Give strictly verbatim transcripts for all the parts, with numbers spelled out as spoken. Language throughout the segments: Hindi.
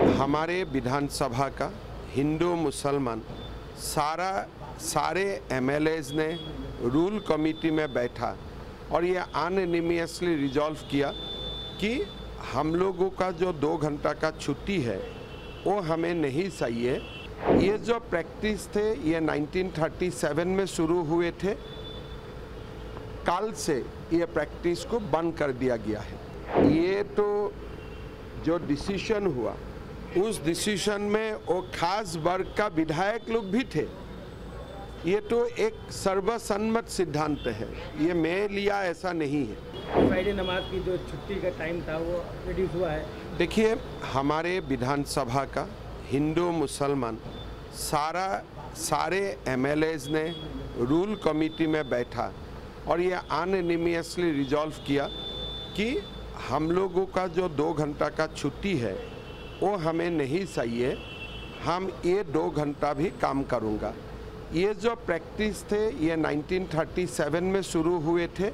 हमारे विधानसभा का हिंदू मुसलमान सारा सारे एमएलएज ने रूल कमेटी में बैठा और ये अनएनिमियसली रिजॉल्व किया कि हम लोगों का जो दो घंटा का छुट्टी है वो हमें नहीं चाहिए। ये जो प्रैक्टिस थे ये नाइनटीन थर्टी सेवन में शुरू हुए थे। कल से ये प्रैक्टिस को बंद कर दिया गया है। ये तो जो डिसीजन हुआ उस डिसीजन में वो खास वर्ग का विधायक लोग भी थे। ये तो एक सर्वसम्मत सिद्धांत है, ये मैं लिया ऐसा नहीं है। फ्राइडे नमाज की जो छुट्टी का टाइम था वो रिड्यूस हुआ है। देखिए, हमारे विधानसभा का हिंदू मुसलमान सारा सारे एमएलएज ने रूल कमेटी में बैठा और ये अनएनिमियसली रिजॉल्व किया कि हम लोगों का जो दो घंटा का छुट्टी है वो हमें नहीं चाहिए। हम ये दो घंटा भी काम करूँगा। ये जो प्रैक्टिस थे ये नाइनटीन थर्टी सेवन में शुरू हुए थे।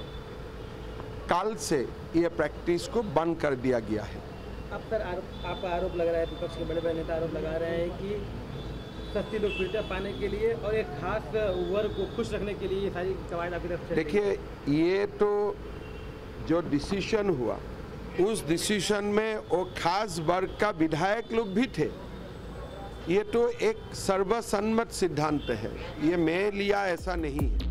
कल से ये प्रैक्टिस को बंद कर दिया गया है। अब सर आरोप आपका आरोप लग रहा है, विपक्ष के बड़े बड़े नेता आरोप लगा रहे हैं कि सस्ती लोकप्रियता पाने के लिए और एक खास वर्ग को खुश रखने के लिए ये सारी कवायद आपकी तरफ से। देखिए, ये तो जो डिसीजन हुआ उस डिसीजन में वो खास वर्ग का विधायक लोग भी थे। ये तो एक सर्वसम्मत सिद्धांत है, ये मैं लिया ऐसा नहीं है।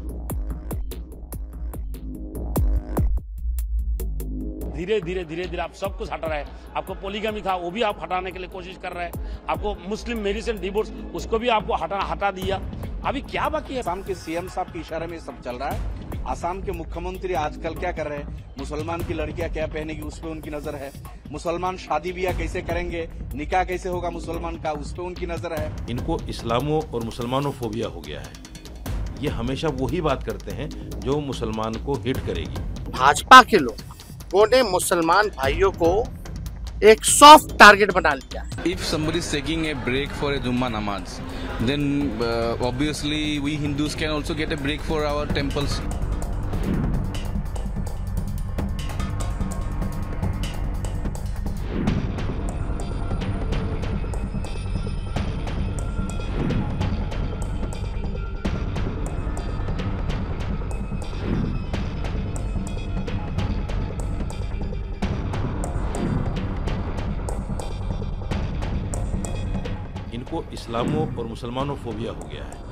धीरे धीरे धीरे धीरे आप सब कुछ हटा रहे हैं। आपको पोलीगमी था वो भी आप हटाने के लिए कोशिश कर रहे हैं। आपको मुस्लिम मैरिज एंड डिवोर्स उसको भी आपको हटा हटा दिया। अभी क्या बाकी है? आसाम के सीएम साहब के इशारे में सब चल रहा है। आसाम के मुख्यमंत्री आजकल क्या कर रहे हैं, मुसलमान की लड़कियां क्या पहनेगी उस पर उनकी नजर है। मुसलमान शादी ब्याह कैसे करेंगे, निकाह कैसे होगा मुसलमान का, उस पर उनकी नजर है। इनको इस्लामो और मुसलमानों फोबिया हो गया है। ये हमेशा वही बात करते हैं जो मुसलमान को हिट करेगी। भाजपा के लोगों ने मुसलमान भाइयों को एक सॉफ्ट टारगेट बना लिया। If somebody is taking a break for a Jummah namaz, then uh, obviously we Hindus can also get a break for our temples. इनको इस्लामो और मुसलमानों फोबिया हो गया है।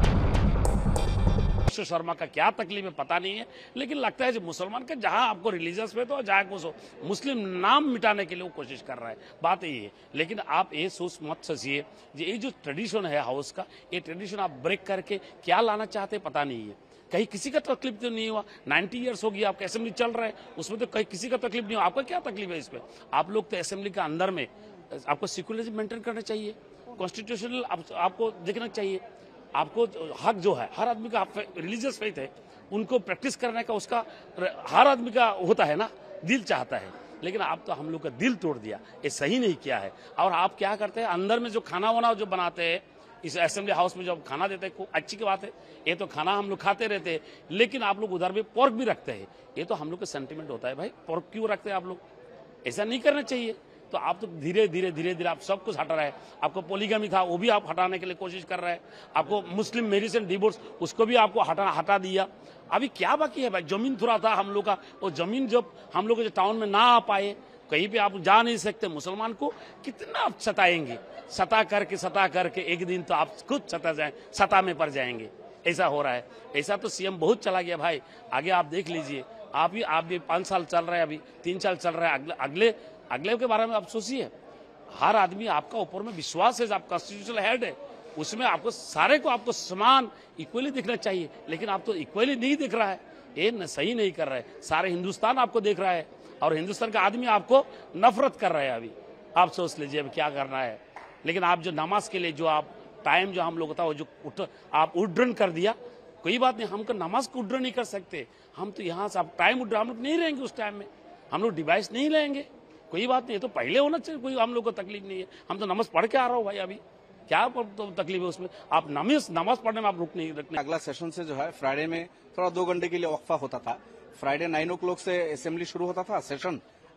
शर्मा का क्या तकलीफ है पता नहीं है, लेकिन लगता है जो मुसलमान का जहां आपको रिलीजियस पे तो जहां को मुस्लिम नाम मिटाने के लिए वो कोशिश कर रहा है। बात यही है। लेकिन आप ये सोच मत सोचिए ये जो ट्रेडिशन है हाउस का, ये ट्रेडिशन आप ब्रेक करके क्या लाना चाहते हैं पता नहीं है। कहीं किसी का तकलीफ तो नहीं हुआ। नाइन्टी ईयर्स हो गया आपका असेंबली चल रहा है, उसमें तो कहीं किसी का तकलीफ नहीं हुआ। आपका क्या तकलीफ है इस पर? आप लोग तो असेंबली के अंदर में आपको सिक्युलरिज्म मेंटेन करना चाहिए, कॉन्स्टिट्यूशनल आप, आपको देखना चाहिए। आपको हक जो है हर आदमी का रिलीजियस फेथ है उनको प्रैक्टिस करने का, उसका हर आदमी का होता है ना, दिल चाहता है। लेकिन आप तो हम लोग का दिल तोड़ दिया, ये सही नहीं किया है। और आप क्या करते हैं, अंदर में जो खाना वाना जो बनाते हैं इस असेंबली हाउस में जो खाना देते हैं खूब अच्छी की बात है, ये तो खाना हम लोग खाते रहते हैं। लेकिन आप लोग उधर भी पोर्क भी रखते हैं, ये तो हम लोग का सेंटिमेंट होता है। भाई पोर्क क्यों रखते हैं आप लोग? ऐसा नहीं करना चाहिए। तो आप तो धीरे धीरे धीरे धीरे आप सब कुछ हटा रहे हैं। आपको पोलीगमी था वो भी आप हटाने के लिए कोशिश कर रहे हैं। आपको मुस्लिम मैरिज एंड डिवोर्स उसको भी आपको हटा हटा दिया। अभी क्या बाकी है भाई? जमीन थोड़ा था हम लोग का, वो जमीन जब हम लोग टाउन में ना आ पाए, कहीं पे आप जा नहीं सकते, मुसलमान को कितना आप सताएंगे? सता करके सता करके एक दिन तो आप खुद सता जाए सता में पड़ जाएंगे। ऐसा हो रहा है। ऐसा तो सीएम बहुत चला गया भाई। आगे आप देख लीजिए, आप भी आप भी पाँच साल चल रहे हैं, अभी तीन साल चल रहा है। अगले अगले अगले के बारे में आप सोचिए। हर आदमी आपका ऊपर में विश्वास है, आप कॉन्स्टिट्यूशनल हेड है, उसमें आपको सारे को आपको समान इक्वली दिखना चाहिए। लेकिन आप तो इक्वली नहीं दिख रहा है, ये न, सही नहीं कर रहा है। सारे हिंदुस्तान आपको देख रहा है और हिंदुस्तान का आदमी आपको नफरत कर रहा है। अभी आप सोच लीजिए अब क्या करना है। लेकिन आप जो नमाज के लिए जो आप टाइम जो हम लोग होता है जो उठ आप उड्डन कर दिया, कोई बात नहीं, हमको नमाज को उड्डन नहीं कर सकते। हम तो यहाँ से आप टाइम उड्डन हम लोग नहीं रहेंगे, उस टाइम में हम लोग डिवाइस नहीं लेंगे, कोई बात नहीं। तो पहले होना चाहिए, कोई हम लोग को तकलीफ नहीं है। हम तो नमाज पढ़ के आ रहा हूँ भाई, अभी क्या तो तकलीफ है उसमें? आप नमाज नमाज पढ़ने में आप रुक नहीं रखने। अगला सेशन से जो है फ्राइडे में थोड़ा दो घंटे के लिए वक्फा होता था। फ्राइडे नाइन ओ क्लॉक से असेंबली शुरू होता था सेशन,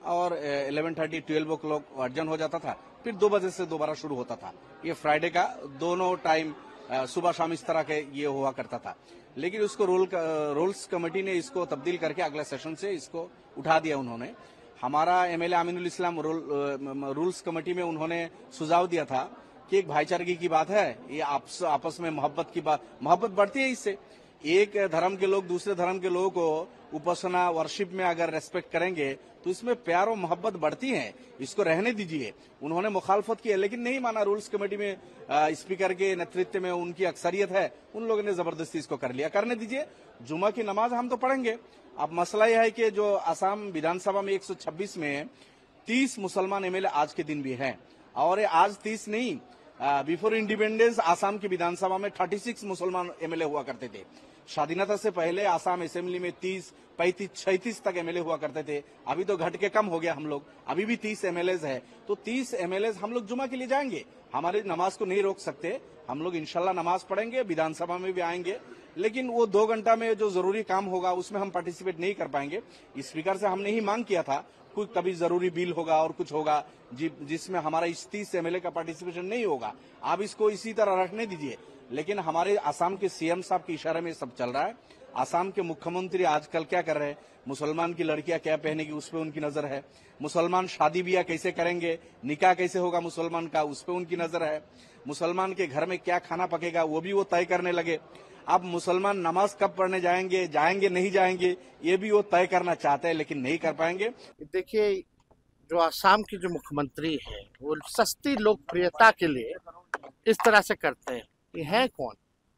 और eleven thirty twelve o'clock adjourn हो जाता था, फिर दो बजे से दोबारा शुरू होता था। ये फ्राइडे का दोनों टाइम सुबह शाम इस तरह के ये हुआ करता था। लेकिन उसको रूल रूल्स कमेटी ने इसको तब्दील करके अगले सेशन से इसको उठा दिया उन्होंने। हमारा MLA Aminul Islam rule, rules committee में उन्होंने सुझाव दिया था कि एक भाईचारगी की बात है, ये आपस आपस में मोहब्बत की बात, मोहब्बत बढ़ती है इससे। एक धर्म के लोग दूसरे धर्म के लोगों को उपासना वर्शिप में अगर रेस्पेक्ट करेंगे तो इसमें प्यार और मोहब्बत बढ़ती है, इसको रहने दीजिए। उन्होंने मुखालफत की है लेकिन नहीं माना। रूल्स कमेटी में स्पीकर के नेतृत्व में उनकी अक्सरियत है, उन लोगों ने जबरदस्ती इसको कर लिया। करने दीजिए, जुमा की नमाज हम तो पढ़ेंगे। अब मसला यह है कि जो असम विधानसभा में एक सौ छब्बीस में तीस मुसलमान एमएलए आज के दिन भी हैं, और आज तीस नहीं, बिफोर इंडिपेंडेंस आसाम की विधानसभा में छत्तीस मुसलमान एमएलए हुआ करते थे। स्वाधीनता से पहले आसाम असेंबली में तीस पैंतीस छत्तीस तक एमएलए हुआ करते थे। अभी तो घट के कम हो गया हम लोग, अभी भी तीस एमएलए है। तो तीस एमएलए हम लोग जुमा के लिए जाएंगे, हमारी नमाज को नहीं रोक सकते। हम लोग इंशाल्लाह नमाज पढ़ेंगे, विधानसभा में भी आएंगे, लेकिन वो दो घंटा में जो जरूरी काम होगा उसमें हम पार्टिसिपेट नहीं कर पाएंगे। स्पीकर से हमने ही मांग किया था कुछ कभी जरूरी बिल होगा और कुछ होगा जि, जिसमें हमारा इस तीस एमएलए का पार्टिसिपेशन नहीं होगा। आप इसको इसी तरह रखने दीजिए। लेकिन हमारे असम के सीएम साहब के इशारे में सब चल रहा है। असम के मुख्यमंत्री आजकल क्या कर रहे हैं, मुसलमान की लड़कियां क्या पहनेगी उस पर उनकी नजर है। मुसलमान शादी ब्याह कैसे करेंगे, निकाह कैसे होगा मुसलमान का, उस पर उनकी नजर है। मुसलमान के घर में क्या खाना पकेगा वो भी वो तय करने लगे। अब मुसलमान नमाज कब पढ़ने जाएंगे जाएंगे नहीं जाएंगे ये भी वो तय करना चाहते हैं, लेकिन नहीं कर पाएंगे। देखिए, जो आसाम की जो मुख्यमंत्री है वो सस्ती लोकप्रियता के लिए इस तरह से करते हैं। ये है कौन?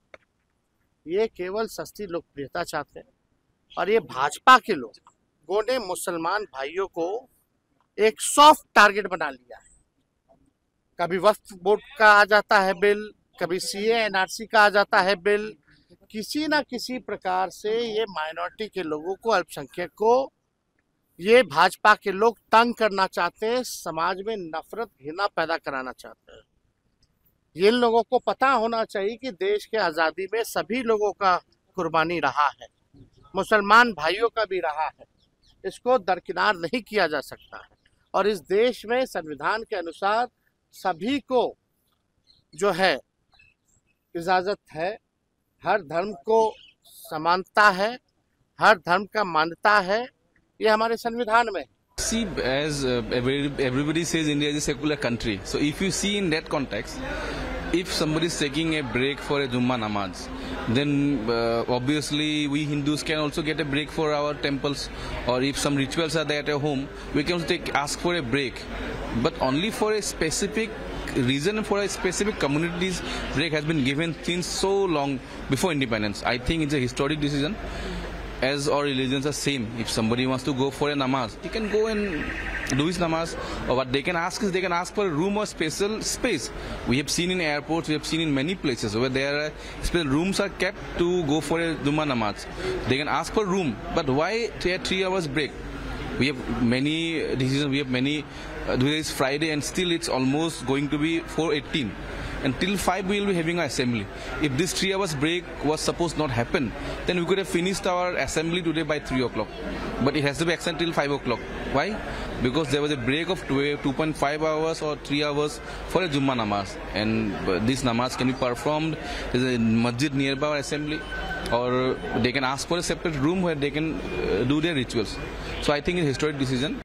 ये केवल सस्ती लोकप्रियता चाहते हैं। और ये भाजपा के लोगों ने मुसलमान भाइयों को एक सॉफ्ट टारगेट बना लिया है। कभी वक्फ बोर्ड का आ जाता है बिल, कभी सीए एनआरसी का आ जाता है बिल। किसी ना किसी प्रकार से ये माइनॉरिटी के लोगों को, अल्पसंख्यक को ये भाजपा के लोग तंग करना चाहते हैं, समाज में नफरत घृणा पैदा कराना चाहते हैं। ये लोगों को पता होना चाहिए कि देश के आज़ादी में सभी लोगों का कुर्बानी रहा है, मुसलमान भाइयों का भी रहा है। इसको दरकिनार नहीं किया जा सकता है। और इस देश में संविधान के अनुसार सभी को जो है इजाज़त है, हर धर्म को समानता है, हर धर्म का मान्यता है, ये हमारे संविधान में। See, as uh, everybody says, India is a secular country. So if you see in that context, if somebody is taking a break for a Jummah namaz, then uh, obviously we Hindus can also get a break for our temples, or if some rituals are there at home, we can take ask for a break, but only for a specific reason, for a specific community's break has been given since so long before independence. I think it's a historic decision. As all religions are same, if somebody wants to go for a namaz, he can go and do his namaz. Or what they can ask is they can ask for a room or special space. We have seen in airports, we have seen in many places where there are special rooms are kept to go for a Jummah namaz. They can ask for room, but why a three hours break? We have many decisions, we have many, uh, today is Friday and still it's almost going to be four eighteen. Until five we will be having our assembly. If this three hours break was supposed not happen, then we could have finished our assembly today by three o'clock. But it has to be extended till five o'clock. Why? Because there was a break of two point five hours or three hours for a Jummah namaz. And this namaz can be performed. There is a masjid nearby our assembly. Or they can ask for a separate room where they can uh, do their rituals. So I think it's a historic decision.